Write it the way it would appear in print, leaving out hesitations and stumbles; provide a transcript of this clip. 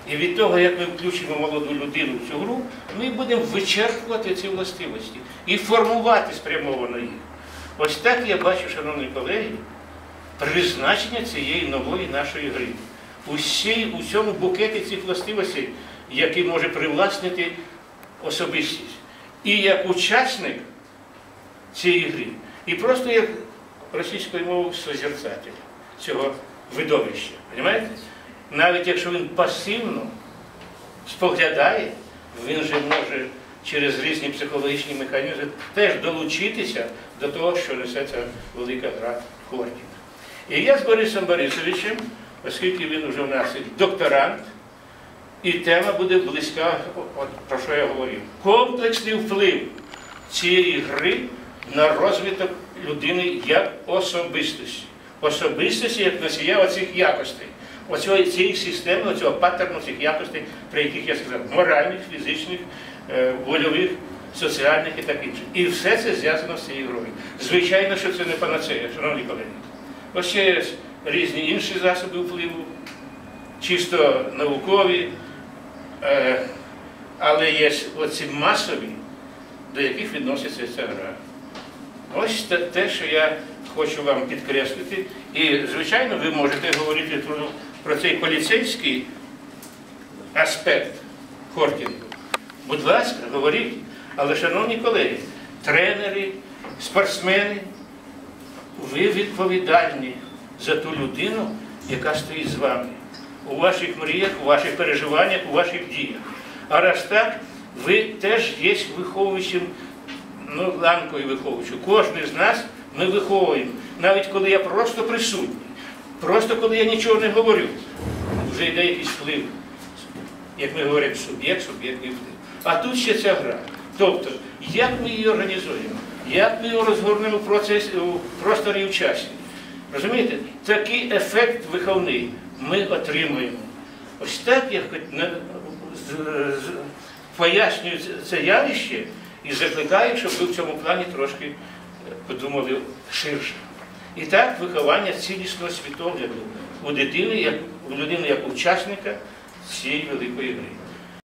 І від того, як ми включимо молоду людину в цю гру, ми будемо вичерпувати ці властивості і формувати спрямовано їх. Ось так я бачу, шановні колеги, призначення цієї нової нашої гри. У цьому букеті цих властивостей, які може привласнити особистість. І як учасник цієї гри, і просто як російською мовою созерцатель цього видовища. Понимаєте? Навіть якщо він пасивно споглядає, він же може через різні психологічні механізми теж долучитися до того, що несе ця велика гра Хортіна. І я з Борисом Борисовичем, оскільки він вже в нас докторант, і тема буде близька, от про що я говорив. Комплексний вплив цієї гри на розвиток людини як особистості. Особистості як носія оцих якостей. Цієї системи, оцього паттерну цих якостей, про яких я сказав, моральних, фізичних, вольових, соціальних і так інше. І все це зв'язано з цією грою. Звичайно, що це не панацея, шановні колеги. Ось ще є різні інші засоби впливу, чисто наукові, але є оці масові, до яких відноситься ця гра. Ось те, що я хочу вам підкреслити. І, звичайно, ви можете говорити про цей поліцейський аспект Хортінгу. Будь ласка, говоріть. Але, шановні колеги, тренери, спортсмени, ви відповідальні за ту людину, яка стоїть з вами. У ваших мріях, у ваших переживаннях, у ваших діях. А раз так, ви теж є виховуючим, ланкою виховуючим. Кожен з нас ми виховуємо. Навіть коли я просто присутній, просто коли я нічого не говорю, вже йде якийсь вплив. Як ми говоримо, суб'єктний вплив. А тут ще ця гра. Тобто, як ми її організуємо, як ми її розгорнемо в просторі і в часі. Розумієте? Такий ефект виховний ми отримуємо. Ось так я пояснюю це явище і закликаю, щоб ви в цьому плані трошки подумали ширше. І так, виховання цілісного світогляду у людини як учасника цієї великої гри.